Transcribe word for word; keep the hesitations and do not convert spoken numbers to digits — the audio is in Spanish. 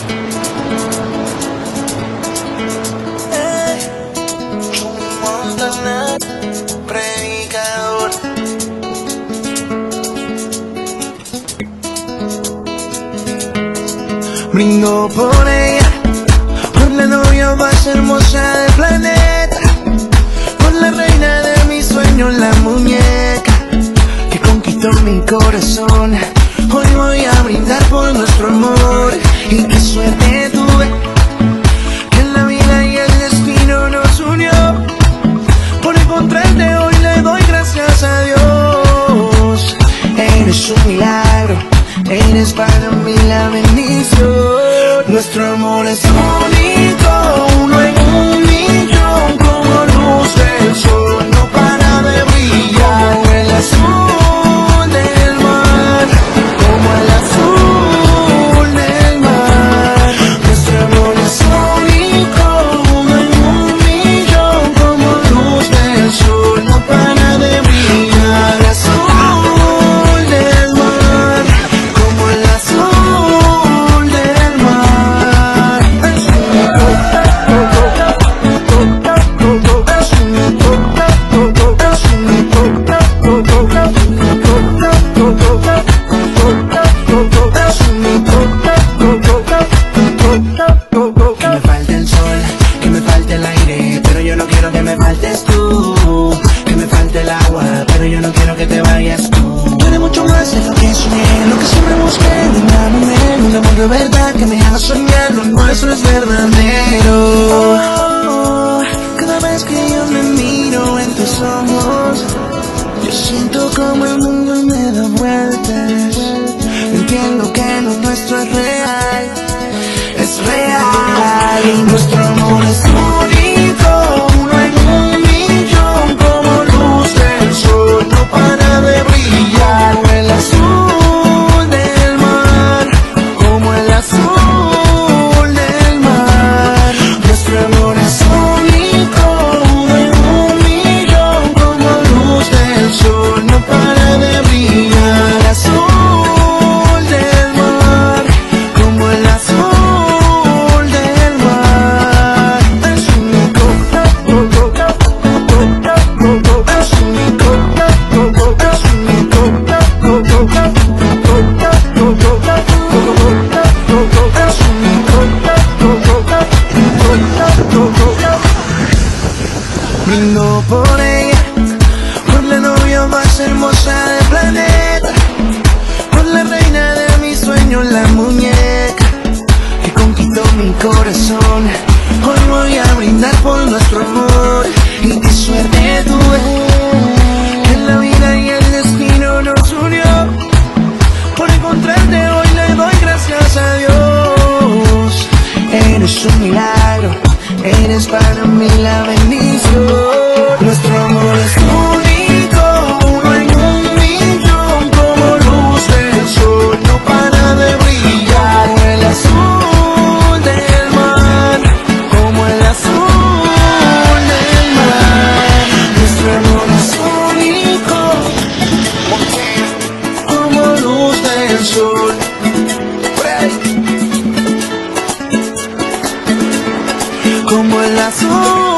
Predicador. Brindo por ella, por la novia más hermosa del planeta, por la reina de mis sueños, la muñeca que conquistó mi corazón. Hoy voy a brindar por nuestro amor. Y qué suerte tuve que la vida y el destino nos unió. Por encontrarte hoy le doy gracias a Dios. Eres un milagro, eres para mí la bendición. Nuestro amor es único, uno en un millón, como luz del sol, no para de brillar. Como el azul del mar, como el azul del mar. Nuestro amor es único, uno en un millón, como luz del sol, no para de brillar. Azul del mar, como el azul del mar. Es único, es único, es único, que me falte el sol, que me falte el aire, pero yo no quiero que me faltes tú. Que me falte el agua, pero yo no quiero que te vayas tú. Tú eres mucho más de lo que soñé, lo que siempre busqué de una mujer. Un amor de verdad que me haga soñar, lo nuestro es verdadero. Oh, cada vez que yo me miro en tus ojos, yo siento como el mundo me da vueltas. Entiendo que lo nuestro es real, es real. Y nuestro amor es único, uno en un millón, como luz del sol, no para de brillar. Como el azul del mar, como el azul del mar. Nuestro amor es único, uno en un millón, como luz del sol, no para de brillar. Azul del mar, como el azul del mar. Es único, es único, es único, brindo por ella, por la novia más hermosa del planeta, por la reina de mis sueños, la muñeca que conquistó mi corazón. Hoy voy a brindar por nuestro amor. Y qué suerte tuve que la vida y el destino nos unió. Por encontrarte hoy le doy gracias a Dios. Eres un milagro, eres para mí la bendición. Nuestro amor es único, uno en un millón, como luz del sol, no para de brillar. Como el azul del mar, como el azul del mar. Nuestro amor es único, como luz del sol. Como el azul